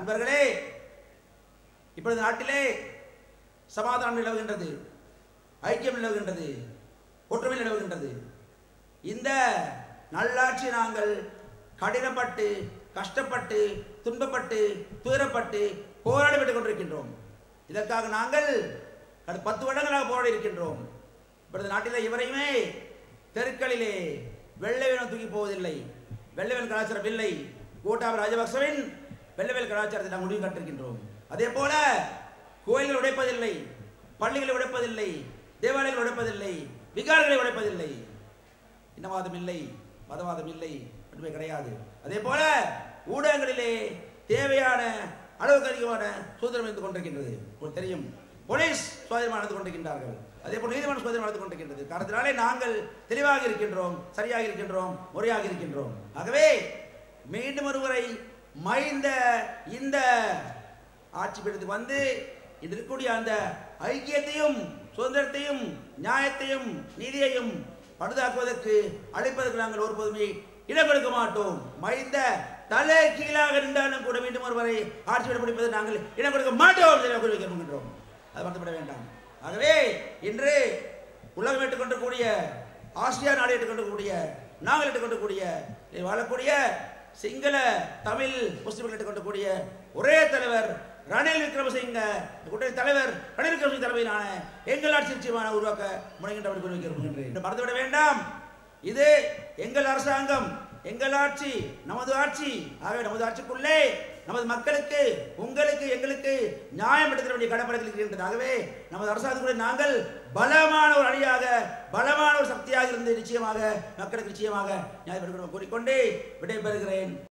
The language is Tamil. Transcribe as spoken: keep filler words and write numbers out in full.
நண்பர்களே, இப்பொழுது நாட்டிலே சமாதானம் நிலவுகின்றது, ஐக்கியம் நிலவுகின்றது, ஒற்றுமை நிலவுகின்றது. இந்த நல்லாட்சி நாங்கள் கடினப்பட்டு கஷ்டப்பட்டு துன்பப்பட்டு துயரப்பட்டு போராடி விட்டுக் கொண்டிருக்கின்றோம். இதற்காக நாங்கள் பத்து வருடங்களாக போராடி இருக்கின்றோம். இப்பொழுது நாட்டிலே எவரையுமே தெருக்களிலே வெள்ளைவேல் தூக்கி போவதில்லை. வெள்ளைவேல் கலாச்சாரம் இல்லை. கோட்டாபய ராஜபக்சவின் வெள்ளைவேல் கலாச்சாரத்தை நாங்கள் முடிவு கட்டிருக்கின்றோம். அதே போல கோயில்கள் உடைப்பதில்லை, பள்ளிகளை உடைப்பதில்லை, தேவாலயங்களை உடைப்பதில்லை, விகாரங்களை உடைப்பதில்லை. இனவாதம் இல்லை, மதவாதம் இல்லை, மட்டுமே கிடையாது. அதே போல ஊடகங்களிலே தேவையான அளவுக்கு அதிகமான சுதந்திரம் இருந்து கொண்டிருக்கின்றது. உங்களுக்கு தெரியும், போலீஸ் சுதந்திரமாக நடந்து கொண்டிருக்கின்றார்கள். அதே போல் நீதிமன்றம் சுதந்திரம் நடந்து கொண்டிருக்கின்றது. காரணத்தினாலே நாங்கள் தெளிவாக இருக்கின்றோம், சரியாக இருக்கின்றோம், முறையாக இருக்கின்றோம். ஆகவே மீண்டும் ஒருவரை மைந்த இந்த ஆட்சி பீடத்துக்கு வந்து இருக்கக்கூடிய அந்த ஐக்கியத்தையும் சுதந்திரத்தையும் நியாயத்தையும் நீதியையும் பழுதாக்குவதற்கு அழைப்பதற்கு நாங்கள் ஒருபோதுமே இடம் கொடுக்க மாட்டோம். மைந்த தலை கீழாக இருந்தாலும் கூட மீண்டும் ஒருவரை ஆட்சி பீடம் பிடிப்பதை நாங்கள் இடம் கொடுக்க மாட்டோம் குறிப்பிக்கின்றோம். அது வருத்தப்பட வேண்டாம். ஆகவே இன்று உலகம் ஏற்றுக்கொண்டிருக்கூடிய, ஆசியா நாடு ஏற்றுக்கொண்டிருக்கூடிய, நாங்கள் ஏற்றுக்கொண்டிருக்கூடிய, வாழக்கூடிய சிங்கள தமிழ் முஸ்லிம்கள் ஏற்றுக்கொண்டிருக்கூடிய ஒரே தலைவர் ரணில் விக்ரமசிங்க, கூட்டணி தலைவர் ரணில் விக்ரமசிங்க தலைமையிலான எங்கள் ஆட்சி நிச்சயமான உருவாக்க முனைகின்றவர் குறிப்பிடுகின்றேன். மறந்துவிட வேண்டாம், இது எங்கள் அரசாங்கம், எங்கள் ஆட்சி, நமது ஆட்சி. ஆகவே நமது ஆட்சிக்குள்ளே நமது மக்களுக்கு, உங்களுக்கு, எங்களுக்கு நியாயம் எடுக்க வேண்டிய கடமைகள் இருக்கின்றது. ஆகவே நமது அரசாங்கத்துக்குள்ளே நாங்கள் பலமான ஒரு அணியாக, பலமான ஒரு சக்தியாக இருந்து நிச்சயமாக மக்களுக்கு நிச்சயமாக நியாயம் எடுக்கணும் கூறிக்கொண்டே விடைபெறுகிறேன்.